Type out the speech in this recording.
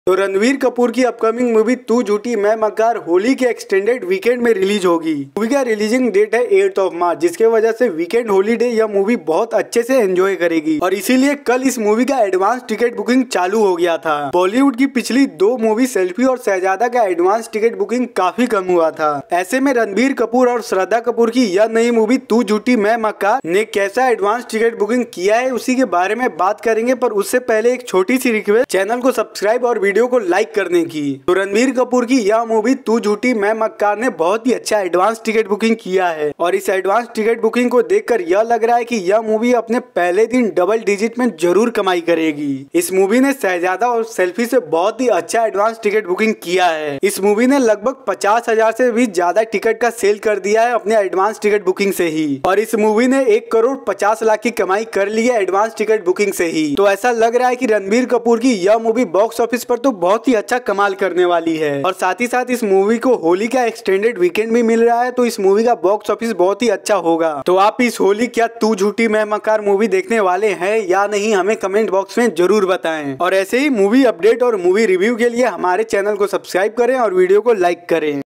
तो रणवीर कपूर की upcoming movie तू झूठी मैं मक्कार होली के एक्सटेंडेड वीकेंड में रिलीज होगी। मूवी का रिलीजिंग डेट है 8 मार्च, जिसके वजह से वीकेंड हॉलीडे यह मूवी बहुत अच्छे से एंजॉय करेगी और इसीलिए कल इस मूवी का एडवांस टिकट बुकिंग चालू हो गया था। बॉलीवुड की पिछली 2 मूवी सेल्फी और शहजादा का एडवांस टिकट बुकिंग काफी कम हुआ था। ऐसे में रणबीर कपूर और श्रद्धा कपूर की यह नई मूवी तू झूठी मैं मक्कार ने कैसा एडवांस टिकट बुकिंग किया है उसी के बारे में बात करेंगे, पर उससे पहले एक छोटी सी रिक्वेस्ट, चैनल को सब्सक्राइब और वीडियो को लाइक करने की। तो रणबीर कपूर की यह मूवी तू झूठी मैं मक्कार ने बहुत ही अच्छा एडवांस टिकट बुकिंग किया है और इस एडवांस टिकट बुकिंग को देखकर यह लग रहा है कि यह मूवी अपने पहले दिन डबल डिजिट में जरूर कमाई करेगी। इस मूवी ने शहजादा और सेल्फी से बहुत ही अच्छा एडवांस टिकट बुकिंग किया है। इस मूवी ने लगभग 50,000 से भी ज्यादा टिकट का सेल कर दिया है अपने एडवांस टिकट बुकिंग से ही, और इस मूवी ने 1,50,00,000 की कमाई कर ली है एडवांस टिकट बुकिंग से ही। तो ऐसा लग रहा है कि रणबीर कपूर की यह मूवी बॉक्स ऑफिस पर तो बहुत ही अच्छा कमाल करने वाली है और साथ ही साथ इस मूवी को होली का एक्सटेंडेड वीकेंड भी मिल रहा है, तो इस मूवी का बॉक्स ऑफिस बहुत ही अच्छा होगा। तो आप इस होली क्या तू झूठी मैं मक्कार मूवी देखने वाले हैं या नहीं, हमें कमेंट बॉक्स में जरूर बताएं। और ऐसे ही मूवी अपडेट और मूवी रिव्यू के लिए हमारे चैनल को सब्सक्राइब करें और वीडियो को लाइक करें।